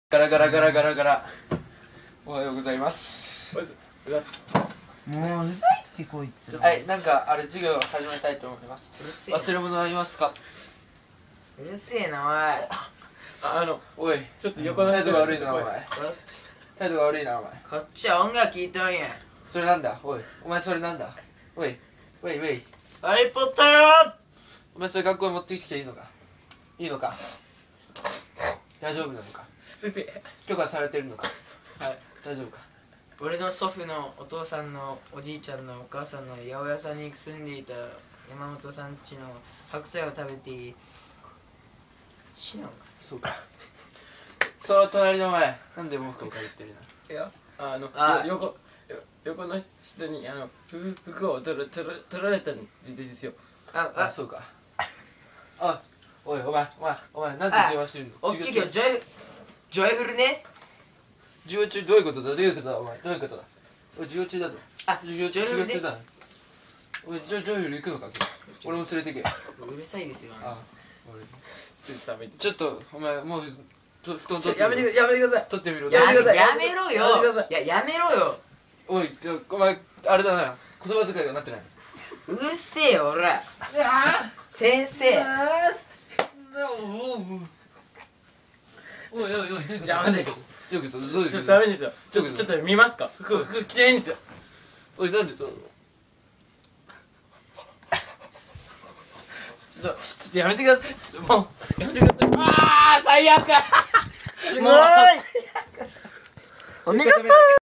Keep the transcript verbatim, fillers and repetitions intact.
ガラガラガラガラガラ。おはようございます。 おはようございます。 もううざいってこいつ。 はい、なんかあれ授業始めたいと思います。忘れ物ありますか？ うるせえなおい。 あ、あの、 おい、 ちょっと横の態度が悪いなお前。 こ態度が悪いなお前。 こっちは音楽聴いとんや。 それなんだ？おい、お前それなんだ？おい、おい、おい。 アイポッドー。 お前それ学校に持ってきてきていいのか？いいのか？大丈夫なのか？ 先生。 許可されてるのか？はい、大丈夫か？ 俺の祖父のお父さんのおじいちゃんのお母さんの八百屋さんに住んでいた山本さん家の白菜を食べて死のうか。 そうか。その隣のお前、なんで文句をかぶってるの？ いや、あの、 あ横、よ横の人に、あの、服、服を取ら、取ら、取られたんですよ。 あ、 あ、 あ、 そうか。あ、おい、お前、お前、お前、なんで電話してるの？ おっきいけどジョイジョイフルね。 授業中どういうことだ？どういうことだ？お前、どういうことだ？おい、授業中だぞ。 あ、 授業中、 ジョイフルね授業中だ。おい、ジョジョイフル行くのか？今日俺も連れてけ。 うるさいですよ。 あ、俺。 ダメ。 ちょっと、お前、もう、と布団ちょ、 取ってみろ。 やめてく、やめてください。 取ってみろ。 ややめてくださいやめろよ。 やめてくださいいややめろよ。 おい、ちょお前、あれだな。言葉遣いがなってない。 うるせえよおら。先生。 おいおいおい、 邪魔です。 どういうこと？どういうこと？ ちょっとダメですよ。ちょっと、 どういうことちょっと見ますか。服、服着てないんですよ。 おい、なんでと？ ちょっと、ちょっとやめてください。ちょっともう、やめてください。 ああ最悪。 すごい。 お見事。